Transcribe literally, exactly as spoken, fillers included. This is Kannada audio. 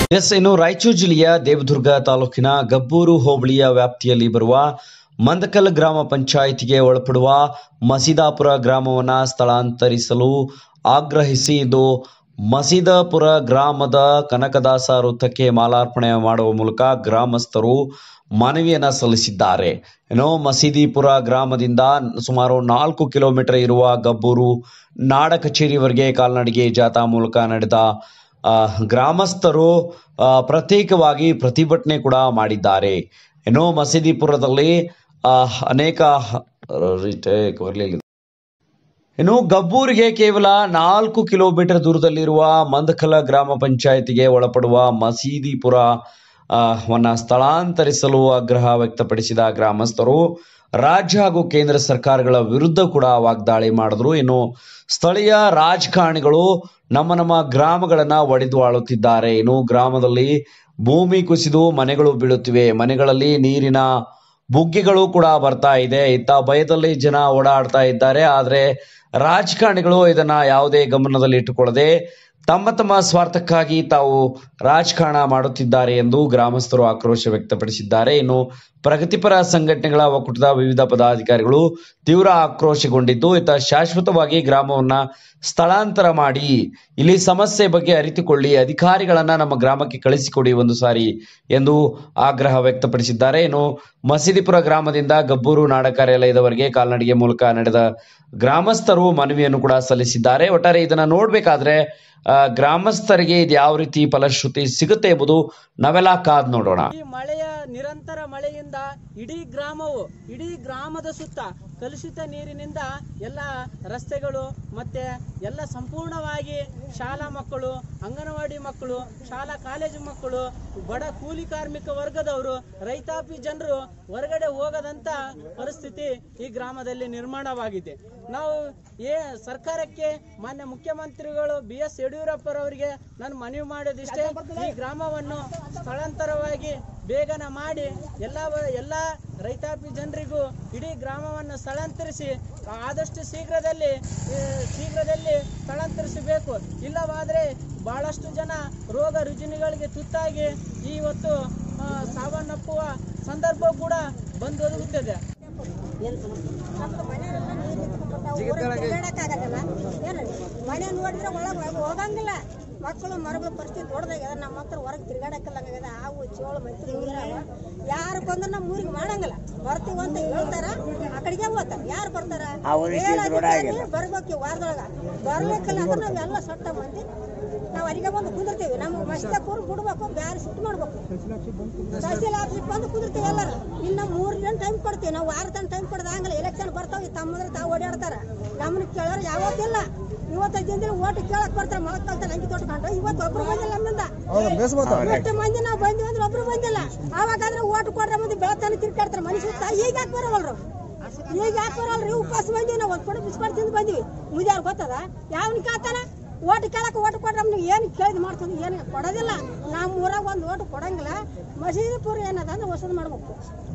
ಎಸ್ ಇನ್ನು ರಾಯಚೂರು ಜಿಲ್ಲೆಯ ದೇವದುರ್ಗ ತಾಲೂಕಿನ ಗಬ್ಬೂರು ಹೋಬಳಿಯ ವ್ಯಾಪ್ತಿಯಲ್ಲಿ ಬರುವ ಮಂದಕಲ್ ಗ್ರಾಮ ಪಂಚಾಯಿತಿಗೆ ಒಳಪಡುವ ಮಸೀದಾಪುರ ಗ್ರಾಮವನ್ನು ಸ್ಥಳಾಂತರಿಸಲು ಆಗ್ರಹಿಸಿ ಇಂದು ಮಸೀದಾಪುರ ಗ್ರಾಮದ ಕನಕದಾಸ ವೃತ್ತಕ್ಕೆ ಮಾಲಾರ್ಪಣೆ ಮಾಡುವ ಮೂಲಕ ಗ್ರಾಮಸ್ಥರು ಮನವಿಯನ್ನ ಸಲ್ಲಿಸಿದ್ದಾರೆ. ಏನೋ ಮಸೀದಿಪುರ ಗ್ರಾಮದಿಂದ ಸುಮಾರು ನಾಲ್ಕು ಕಿಲೋಮೀಟರ್ ಇರುವ ಗಬ್ಬೂರು ನಾಡ ಕಚೇರಿವರೆಗೆ ಕಾಲ್ನಡಿಗೆ ಜಾಥಾ ಮೂಲಕ ನಡೆದ ಗ್ರಾಮಸ್ಥರು ಪ್ರತ್ಯೇಕವಾಗಿ ಪ್ರತಿಭಟನೆ ಕೂಡ ಮಾಡಿದ್ದಾರೆ. ಏನೋ ಮಸೀದಿಪುರದಲ್ಲಿ ಅನೇಕ ಇನ್ನು ಗಬ್ಬೂರಿಗೆ ಕೇವಲ ನಾಲ್ಕು ಕಿಲೋಮೀಟರ್ ದೂರದಲ್ಲಿರುವ ಮಂದಕಲ ಗ್ರಾಮ ಪಂಚಾಯಿತಿಗೆ ಒಳಪಡುವ ಮಸೀದಿಪುರ ವನ್ನ ಸ್ಥಳಾಂತರಿಸಲು ಆಗ್ರಹ ವ್ಯಕ್ತಪಡಿಸಿದ ಗ್ರಾಮಸ್ಥರು ರಾಜ್ಯ ಹಾಗೂ ಕೇಂದ್ರ ಸರ್ಕಾರಗಳ ವಿರುದ್ಧ ಕೂಡ ವಾಗ್ದಾಳಿ ಮಾಡಿದ್ರು. ಇನ್ನು ಸ್ಥಳೀಯ ರಾಜಕಾರಣಿಗಳು ನಮ್ಮ ನಮ್ಮ ಗ್ರಾಮಗಳನ್ನ ಒಡೆದು ಆಳುತ್ತಿದ್ದಾರೆ. ಇನ್ನು ಗ್ರಾಮದಲ್ಲಿ ಭೂಮಿ ಕುಸಿದು ಮನೆಗಳು ಬೀಳುತ್ತಿವೆ, ಮನೆಗಳಲ್ಲಿ ನೀರಿನ ಬುಗ್ಗೆಗಳು ಕೂಡ ಬರ್ತಾ ಇದೆ. ಇತ್ತ ಭಯದಲ್ಲಿ ಜನ ಓಡಾಡ್ತಾ ಇದ್ದಾರೆ. ಆದ್ರೆ ರಾಜಕಾರಣಿಗಳು ಇದನ್ನ ಯಾವುದೇ ಗಮನದಲ್ಲಿ ಇಟ್ಟುಕೊಳ್ಳದೆ ತಮ್ಮ ತಮ್ಮ ಸ್ವಾರ್ಥಕ್ಕಾಗಿ ತಾವು ರಾಜಕಾರಣ ಮಾಡುತ್ತಿದ್ದಾರೆ ಎಂದು ಗ್ರಾಮಸ್ಥರು ಆಕ್ರೋಶ ವ್ಯಕ್ತಪಡಿಸಿದ್ದಾರೆ. ಇನ್ನು ಪ್ರಗತಿಪರ ಸಂಘಟನೆಗಳ ಒಕ್ಕೂಟದ ವಿವಿಧ ಪದಾಧಿಕಾರಿಗಳು ತೀವ್ರ ಆಕ್ರೋಶಗೊಂಡಿದ್ದು, ಇತ್ತ ಶಾಶ್ವತವಾಗಿ ಗ್ರಾಮವನ್ನ ಸ್ಥಳಾಂತರ ಮಾಡಿ ಇಲ್ಲಿ ಸಮಸ್ಯೆ ಬಗ್ಗೆ ಅರಿತುಕೊಳ್ಳಿ, ಅಧಿಕಾರಿಗಳನ್ನ ನಮ್ಮ ಗ್ರಾಮಕ್ಕೆ ಕಳಿಸಿಕೊಡಿ ಒಂದು ಸಾರಿ ಎಂದು ಆಗ್ರಹ ವ್ಯಕ್ತಪಡಿಸಿದ್ದಾರೆ. ಇನ್ನು ಮಸೀದಿಪುರ ಗ್ರಾಮದಿಂದ ಗಬ್ಬೂರು ನಾಡ ಕಾರ್ಯಾಲಯದವರೆಗೆ ಕಾಲ್ನಡಿಗೆ ಮೂಲಕ ನಡೆದ ಗ್ರಾಮಸ್ಥರು ಮನವಿಯನ್ನು ಕೂಡ ಸಲ್ಲಿಸಿದ್ದಾರೆ. ಒಟ್ಟಾರೆ ಇದನ್ನ ನೋಡ್ಬೇಕಾದ್ರೆ ಗ್ರಾಮಸ್ಥರಿಗೆ ಇದು ಯಾವ ರೀತಿ ಫಲಶ್ರುತಿ ಸಿಗುತ್ತೆ ಎಂಬುದು ನಾವೆಲ್ಲ ಕಾದ್ ನೋಡೋಣ. ಈ ಮಳೆಯ ನಿರಂತರ ಮಳೆಯಿಂದ ಇಡೀ ಗ್ರಾಮವು ಇಡೀ ಗ್ರಾಮದ ಸುತ್ತ ಕಲುಷಿತ ನೀರಿನಿಂದ ಎಲ್ಲ ರಸ್ತೆಗಳು ಮತ್ತೆ ಎಲ್ಲ ಸಂಪೂರ್ಣವಾಗಿ ಶಾಲಾ ಮಕ್ಕಳು, ಅಂಗನವಾಡಿ ಮಕ್ಕಳು, ಶಾಲಾ ಕಾಲೇಜು ಮಕ್ಕಳು, ಬಡ ಕೂಲಿ ಕಾರ್ಮಿಕ ವರ್ಗದವರು, ರೈತಾಪಿ ಜನರು ಹೊರಗಡೆ ಹೋಗದಂತ ಪರಿಸ್ಥಿತಿ ಈ ಗ್ರಾಮದಲ್ಲಿ ನಿರ್ಮಾಣವಾಗಿದೆ. ನಾವು ಏ ಸರ್ಕಾರಕ್ಕೆ ಮಾನ್ಯ ಮುಖ್ಯಮಂತ್ರಿಗಳು ಬಿ ಎಸ್ ಯಡಿಯೂರಪ್ಪರವರಿಗೆ ನಾನು ಮನವಿ ಮಾಡೋದಿಷ್ಟೇ, ಈ ಗ್ರಾಮವನ್ನು ಸ್ಥಳಾಂತರವಾಗಿ ಬೇಗನೆ ಮಾಡಿ ಎಲ್ಲ ಎಲ್ಲ ರೈತಾಪಿ ಜನರಿಗೂ ಇಡೀ ಗ್ರಾಮವನ್ನು ಸ್ಥಳಾಂತರಿಸಿ ಆದಷ್ಟು ಶೀಘ್ರದಲ್ಲಿ ಶೀಘ್ರದಲ್ಲಿ ಸ್ಥಳಾಂತರಿಸಬೇಕು. ಇಲ್ಲವಾದರೆ ಬಹಳಷ್ಟು ಜನ ರೋಗ ರುಜಿನಗಳಿಗೆ ತುತ್ತಾಗಿ ಇವತ್ತು ಸಾವನ್ನಪ್ಪುವ ಸಂದರ್ಭ ಕೂಡ ಬಂದು ಒದಗುತ್ತದೆ. ಮನೆ ನೋಡಿದ್ರೆ ಒಳಗೆ ಹೋಗಂಗಿಲ್ಲ. ಮಕ್ಕಳು ಮರಗಳ ಪರಿಸ್ಥಿತಿ ದೊಡ್ಡದಾಗ್ಯದ. ನಮ್ಮ ಹತ್ರ ಹೊರಗೆ ತಿರ್ಗಾಡಕ್ಕಲ್ಲಂಗಾಗ್ಯದ. ಹಾವು ಚೋಳು ಮೈತ್ರಿ ಯಾರು ಬಂದ್ರೆ ನಮ್ಮ ಊರಿಗೆ ಮಾಡಂಗಿಲ್ಲ. ಬರ್ತೀವಿ ಅಂತ ಹೇಳ್ತಾರ, ಆ ಕಡೆಗೆ ಹೋಗ್ತಾರ. ಯಾರು ಬರ್ತಾರ? ಬರ್ಬೇಕು ವಾರದೊಳಗ ಬರ್ಬೇಕಲ್ಲ ಅಂದ್ರೆ ನಾವೆಲ್ಲ ಸೊಟ್ಟ ಮಂದಿ ನಾವು ಅಲ್ಲಿಗೆ ಬಂದು ಕುಂದಿರ್ತೀವಿ. ನಮ್ಮ ಮಸ್ತ ಕೂರ್ ಬಿಡ್ಬೇಕು, ಬ್ಯಾರೆ ಶಿಫ್ಟ್ ಮಾಡ್ಬೇಕು. ತಹಸೀಲ್ ಆಫೀಸ್ ಬಂದು ಕುಂದಿರ್ತೀವಿ ಎಲ್ಲರೂ. ಇನ್ನು ಮೂರು ದಿನ ಟೈಮ್ ಕೊಡ್ತೀವಿ ನಾವು. ವಾರ ತನ ಟೈಮ್ ಕೊಡೋದು ಹಂಗಲ್ಲ. ಎಲೆಕ್ಷನ್ ಬರ್ತಾವ, ತಮ್ಮಂದ್ರೆ ತಾವು ಓಡಾಡ್ತಾರ. ನಮ್ಮನ್ನ ಕೇಳೋರು ಯಾವತ್ತಿಲ್ಲ. ಇವತ್ತು ದಿನದಲ್ಲಿ ಓಟ್ ಕೇಳಕ್ ಬರ್ತಾರೆ. ಮೊಳಕ್ ಕಲ್ತಾನೆ ಅಂಗಿ ತೊಟ್ಕೊಂಡು. ಇವತ್ತು ಒಬ್ರು ಬಂದಿಲ್ಲ ನಮ್ಮಿಂದ. ಎಷ್ಟು ಮಂದಿ ನಾವು ಬಂದಿವಿ ಅಂದ್ರೆ ಒಬ್ರು ಬಂದಿಲ್ಲ. ಆವಾಗಾದ್ರೆ ಓಟ್ ಕೊಡ್ರೆ ಮಂದಿ ಬೆಳತಾನೆ ತಿರ್ಗಾಡ್ತಾರೆ ಮನೆ ಸುತ್ತ. ಈಗ ಯಾಕೆ ಬರೋವಲ್ರು? ಈಗ ಯಾಕೆ ಬರೋಲ್ರಿ? ಉಪವಾಸ ಬಂದಿವಿ ನಾವು. ಒಂದು ಕೊಡ ಬಿಸ್ಕೊಂಡು ತಿಂದು ಬಂದಿವಿ. ಮುದ್ಯಾರು ಗೊತ್ತದ ಯಾವನ್ ಕಾತಾನ? ಓಟ್ ಕೇಳಕ್ಕೆ ಓಟ್ ಕೊಡ್ರೆ ನಮ್ಗೆ ಏನು ಕೇಳಿದ್ ಮಾಡ್ಕೊಂಡು ಏನು ಕೊಡೋದಿಲ್ಲ. ನಮ್ಮ ಊರಾಗ ಒಂದು ಓಟ್ ಕೊಡಂಗಿಲ್ಲ. ಮಸೀದಿಪುರ ಏನದ ಅಂದ್ರೆ ವಸೂಲು ಮಾಡ್ಬೇಕು.